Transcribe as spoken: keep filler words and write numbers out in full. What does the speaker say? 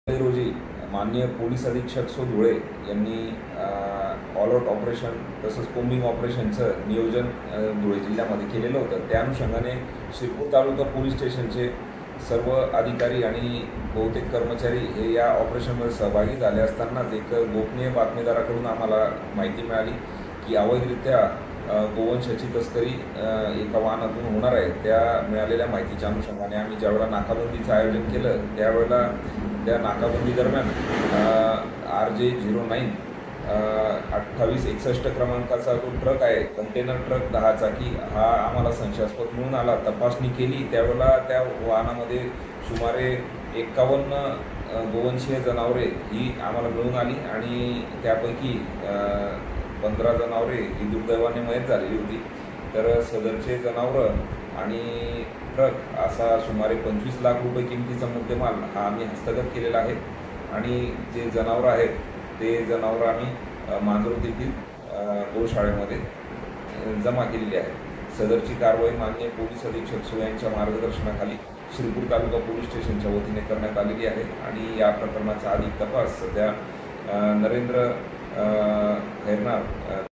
रोजी माननीय पोलीस अधीक्षक सो धुळे यांनी ऑल आउट ऑपरेशन तसंच कोम्बिंग ऑपरेशनचं नियोजन धुळे जिल्ह्यामध्ये केलेलं होतं। त्या अनुषंगाने शिरपूर तालुका पोलीस स्टेशनचे सर्व अधिकारी आणि बहुतेक कर्मचारी हे या ऑपरेशनमध्ये सहभागी झाले असतानाच एक गोपनीय बातमीदाराकडून आम्हाला माहिती मिळाली की अवैधरित्या गोवंशाची तस्करी एका वाहनातून होणार आहे। त्या मिळालेल्या माहितीच्या अनुषंगाने आम्ही ज्यावेळेला नाकाबंदीचं आयोजन केलं त्यावेळेला त्या नाकाबंदी दरम्यान आर जे झिरो नाईन अठ्ठावीस एकसष्ट क्रमांकाचा जो ट्रक आहे कंटेनर ट्रक दहा चाकी हा आम्हाला संशयास्पद म्हणून आला। तपासणी केली त्यावेळेला त्या वाहनामध्ये सुमारे एक्कावन्न गोवंशीय जनावरे ही आम्हाला मिळून आली आणि त्यापैकी पंधरा जनावरे ही दुर्दैवाने मयत झालेली होती। तर सदरचे जनावरं आणि ट्रक असा सुमारे पंचवीस लाख रुपये किमतीचा मुद्देमाल हा आम्ही हस्तगत केलेला आहे आणि जे जनावरं आहेत ते जनावरं आम्ही मांजरोत येथील गोशाळेमध्ये जमा केलेली आहे। सदरची कारवाई माननीय पोलीस अधीक्षक सो यांच्या मार्गदर्शनाखाली शिरपूर तालुका पोलीस स्टेशनच्या वतीने करण्यात आलेली आहे आणि या प्रकरणाचा अधिक तपास सध्या नरेंद्र खैरनार